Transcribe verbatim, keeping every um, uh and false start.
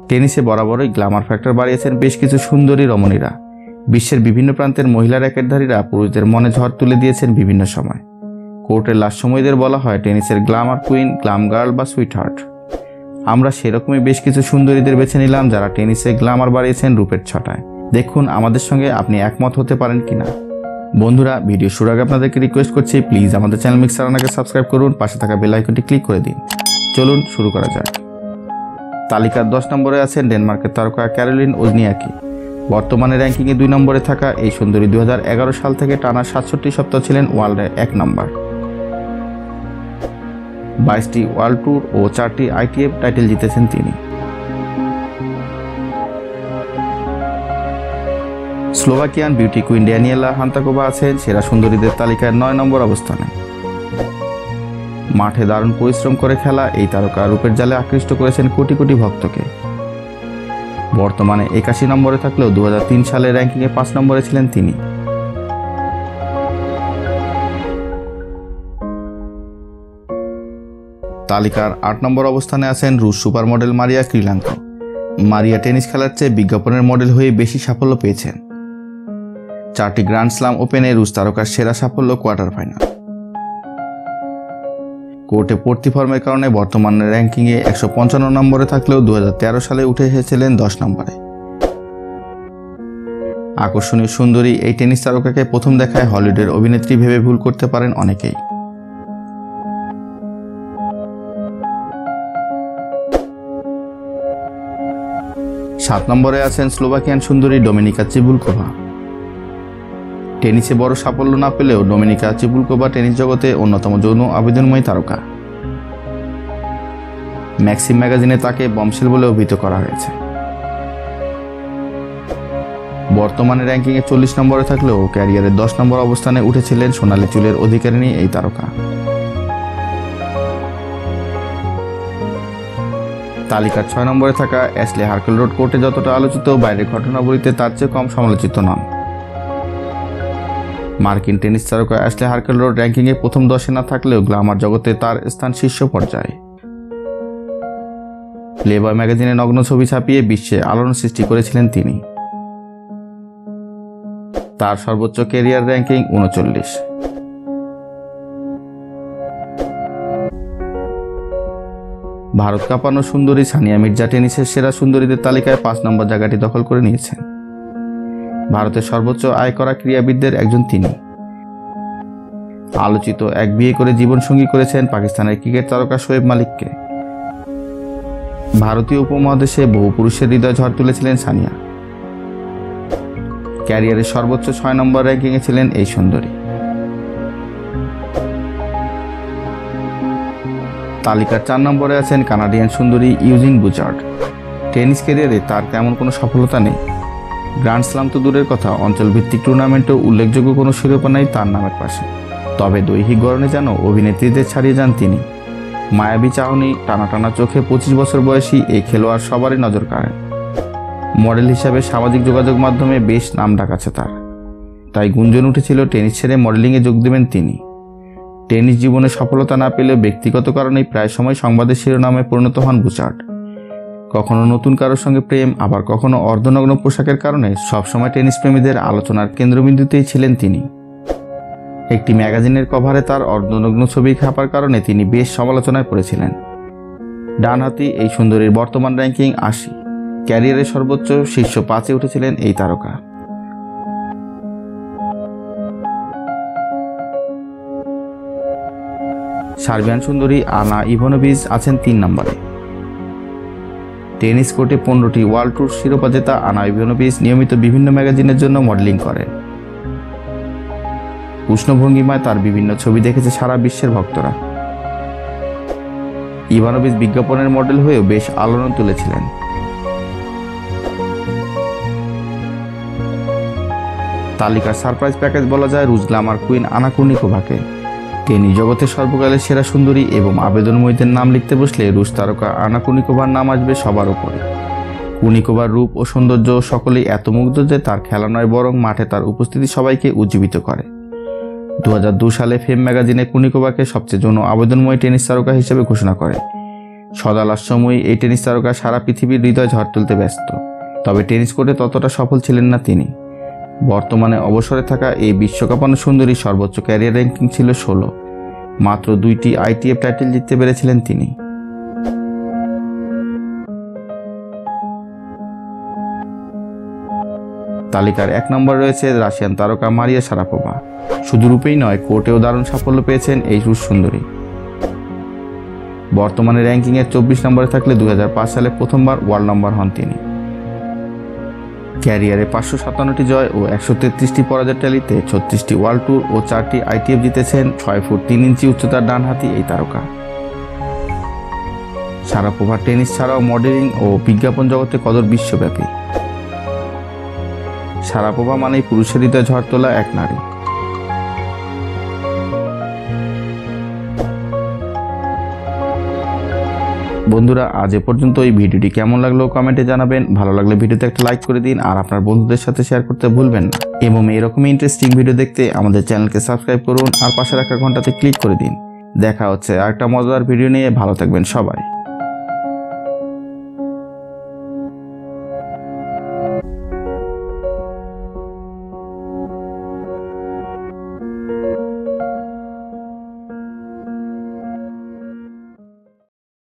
টেনিসে বরাবরই Glamour factor বাড়িয়েছেন বেশ কিছু সুন্দরী রমণীরা। বিশ্বের বিভিন্ন প্রান্তের মহিলা র্যাকেটধারীরা পুরুষদের মনে ঝড় তুলে দিয়েছেন বিভিন্ন সময়। কোর্টের লাস্ট সময়দের বলা হয় টেনিসের গ্ল্যামার কুইন, গ্ল্যাম গার্ল বা সুইট হার্ট। আমরা সেরকমই বেশ কিছু সুন্দরীদের বেছে নিলাম যারা টেনিসে গ্ল্যামার বাড়িয়েছেন রূপের ছটায়। দেখুন আমাদের সঙ্গে আপনি একমত হতে পারেন কিনা। বন্ধুরা, ভিডিও শুরুর আগে আপনাদেরকে রিকোয়েস্ট করছি, প্লিজ আমাদের চ্যানেল মিক্সাররানাকে সাবস্ক্রাইব করুন, পাশে থাকা বেল আইকনটি ক্লিক করে দিন। চলুন শুরু করা যাক। তালিকার দশ নম্বরে আছেন ডেনমার্কের তারকা ক্যারোলিন ওজনিয়াকি। বর্তমানে র্যাঙ্কিংয়ে দুই নম্বরে থাকা এই সুন্দরী দুই হাজার এগারো সাল থেকে টানা সাতষট্টি সপ্তাহ ছিলেন ওয়ার্ল্ডের এক নম্বর। বাইশটি ওয়ার্ল্ড ট্যুর ও চারটি আইটিএফ টাইটেল জিতেছেন তিনি। Slovakian beauty queen Daniela Hantuchova আছেন সেরা সুন্দরীদের তালিকায় নয় নম্বর অবস্থানে। মাঠে দারুণ পরিশ্রম করে খেলা এই তারকা রূপের জালে আকৃষ্ট করেছেন কোটি কোটি ভক্তকে। বর্তমানে একাশি নম্বরে থাকলেও দু হাজার তিন সালে র্যাঙ্কিংয়ে পাঁচ নম্বরে ছিলেন তিনি। তালিকার আট নম্বর অবস্থানে আছেন রুশ supermodel Maria Kirilenko. Maria tennis খেলার চেয়ে বিজ্ঞাপনের মডেল হয়ে বেশি সাফল্য পেয়েছেন। চারটি গ্র্যান্ড স্লাম ওপেনে রুশ তারকার সেরা সাফল্য কোয়ার্টার ফাইনাল। কোর্টে পড়তি ফর্মের কারণে বর্তমানে র্যাঙ্কিংয়ে একশো পঞ্চান্ন নম্বরে থাকলেও দু হাজার তেরো সালে উঠে এসেছিলেন দশ নম্বরে। আকর্ষণীয় সুন্দরী এই টেনিস তারকাকে প্রথম দেখায় হলিউডের অভিনেত্রী ভেবে ভুল করতে পারেন অনেকেই। সাত নম্বরে আছেন স্লোভাকিয়ান সুন্দরী ডোমিনিকা চিবুলকোভা। টেনিসে বড় সাফল্য না পেলেও ডোমিনিকা চিবুলকোভা টেনিস জগতে অন্যতম যৌন আবেদনময়ী তারকা। ম্যাক্সিম ম্যাগাজিনে তাকে বমশেল বলে অভিহিত করা হয়েছে। বর্তমানে র্যাঙ্কিংয়ে চল্লিশ নম্বরে থাকলেও ক্যারিয়ারের দশ নম্বর অবস্থানে উঠেছিলেন সোনালী চুলের অধিকারিণী এই তারকা। তালিকার ছয় নম্বরে থাকা অ্যাশলে হার্কেল রোড কোর্টে যতটা আলোচিত, বাইরের ঘটনাবলীতে তার চেয়ে কম সমালোচিত নন। মার্কিন টেনিস তারকা অ্যাশলে হার্কেল রোড র্যাঙ্কিংয়ে প্রথম দশে না থাকলেও গ্ল্যামার জগতে তার স্থান শীর্ষ পর্যায়ে। প্লেবয় ম্যাগাজিনে নগ্ন ছবি ছাপিয়ে বিশ্বে আলোড়ন সৃষ্টি করেছিলেন তিনি। তার সর্বোচ্চ ক্যারিয়ার র্যাঙ্কিং উনচল্লিশ। ভারত কাঁপানো সুন্দরী সানিয়া মির্জা টেনিসের সেরা সুন্দরীদের তালিকায় পাঁচ নম্বর জায়গাটি দখল করে নিয়েছেন। ভারতের সর্বোচ্চ আয় করা ক্রীড়াবিদদের একজন তিনি। আলোচিত এক বিয়ে করে জীবনসঙ্গী করেছেন পাকিস্তানের ক্রিকেট তারকা শোয়েব মালিককে। ভারতীয় উপমহাদেশে বহু পুরুষের হৃদয় ঝড় তুলেছিলেন সানিয়া। ক্যারিয়ারের সর্বোচ্চ ছয় নম্বর র্যাঙ্কিংয়ে ছিলেন এই সুন্দরী। তালিকার চার নম্বরে আছেন কানাডিয়ান সুন্দরী ইউজিন বুচার্ড। টেনিস ক্যারিয়ারে তার তেমন কোনো সফলতা নেই। গ্র্যান্ড স্লাম তো দূরের কথা, অঞ্চলভিত্তিক টুর্নামেন্টেও উল্লেখযোগ্য কোনো শিরোপা নেই তার নামের পাশে। তবে দৈহিক গড়নে যেন অভিনেত্রীদের ছাড়িয়ে যান তিনি। মায়াবী চাহনি, টানা টানা চোখে পঁচিশ বছর বয়সী এই খেলোয়াড় সবারই নজর কাড়েন। মডেল হিসাবে সামাজিক যোগাযোগ মাধ্যমে বেশ নাম ডাক আছে তার। তাই গুঞ্জন উঠেছিল টেনিস ছেড়ে মডেলিংয়ে যোগ দেবেন তিনি। টেনিস জীবনে সফলতা না পেলেও ব্যক্তিগত কারণেই প্রায় সময় সংবাদের শিরোনামে পরিণত হন বুচার্ড। কখনো নতুন কারোর সঙ্গে প্রেম, আবার কখনো অর্ধনগ্ন পোশাকের কারণে সবসময় টেনিস প্রেমীদের আলোচনার কেন্দ্রবিন্দুতেই ছিলেন তিনি। একটি ম্যাগাজিনের কভারে তার অর্ধনগ্ন ছবি ছাপার কারণে তিনি বেশ সমালোচনায় পড়েছিলেন। ডানহাতি এই সুন্দরীর বর্তমান র্যাঙ্কিং আশি। ক্যারিয়ারের সর্বোচ্চ শীর্ষ পাঁচে উঠেছিলেন এই তারকা। সার্বিয়ান সুন্দরী আনা ইভানোভিচ আছেন তিন নম্বরে। টেনিস কোর্টে পনেরোটি ওয়ার্ল্ড ট্যুর শিরোপা জেতা আনা ইভানোভিচ নিয়মিত বিভিন্ন ম্যাগাজিনের জন্য মডেলিং করেন। উষ্ণভঙ্গিমায় তার বিভিন্ন ছবি দেখেছে সারা বিশ্বের ভক্তরা। ইভানোভিচ বিজ্ঞাপনের মডেল হয়েও বেশ আলোড়ন তুলেছিলেন। তালিকার সারপ্রাইজ প্যাকেজ বলা যায় রুশ গ্ল্যামার কুইন আনা কুর্নিকোভাকে। টেনিস জগতের সর্বকালের সেরা সুন্দরী এবং আবেদনময়ীদের নাম লিখতে বসলে রুশ তারকা আনা কুর্নিকোভার নাম আসবে সবার উপরে। কুর্নিকোভার রূপ ও সৌন্দর্য সকলেই এত মুগ্ধ যে তার খেলা নয় বরং মাঠে তার উপস্থিতি সবাইকে উজ্জীবিত করে। দু হাজার দুই সালে ফেম ম্যাগাজিনে কুর্নিকোভাকে সবচেয়ে যৌন আবেদনময় টেনিস তারকা হিসেবে ঘোষণা করে। সদালাস্যময়ী এই টেনিস তারকা সারা পৃথিবীর হৃদয় ঝড় তুলতে ব্যস্ত। তবে টেনিস কোর্টে ততটা সফল ছিলেন না তিনি। বর্তমানে অবসরে থাকা এই বিশ্বকাপানো সুন্দরীর সর্বোচ্চ ক্যারিয়ার র্যাঙ্কিং ছিল ষোলো। মাত্র দুইটি আইটিএফ টাইটেল জিততে পেরেছিলেন তিনি। তালিকার এক নম্বর রয়েছে রাশিয়ান তারকা মারিয়া শারাপোভা। শুধু রূপেই নয়, কোর্টেও দারুণ সাফল্য পেয়েছেন এই রুশ সুন্দরী। বর্তমানে র্যাঙ্কিংয়ে চব্বিশ নম্বরে থাকলে দুই হাজার পাঁচ সালে প্রথমবার ওয়ার্ল্ড নাম্বার হন তিনি। ক্যারিয়ারে পাঁচশো সাতান্নটি জয় ও একশো তেত্রিশটি পরাজয় ট্যালিতে ছত্রিশটি ওয়ার্ল্ড ট্যুর ও চারটি আইটিএফ জিতেছেন ছয় ফুট তিন ইঞ্চি উচ্চতার ডানহাতি এই তারকা। শারাপোভার টেনিস ছাড়াও মডেলিং ও বিজ্ঞাপন জগতে কদর বিশ্বব্যাপী। শারাপোভা মানেই পুরুষের হৃদয় ঝড় তোলা এক নারী। বন্ধুরা, আজ এ পর্যন্ত। এই ভিডিওটি কেমন লাগলো কমেন্টে জানাবেন। ভালো লাগলে ভিডিওতে একটা লাইক করে দিন আর আপনার বন্ধুদের সাথে শেয়ার করতে ভুলবেন না। এবং এরকমই ইন্টারেস্টিং ভিডিও দেখতে আমাদের চ্যানেলকে সাবস্ক্রাইব করুন আর পাশে রাখা ঘন্টাতে ক্লিক করে দিন। দেখা হচ্ছে আরেকটা মজাদার ভিডিও নিয়ে। ভালো থাকবেন সবাই।